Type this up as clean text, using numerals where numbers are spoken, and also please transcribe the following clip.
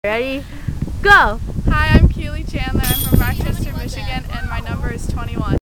Ready? Go! Hi, I'm Keely Chandler. I'm from Rochester, Michigan, and my number is 21.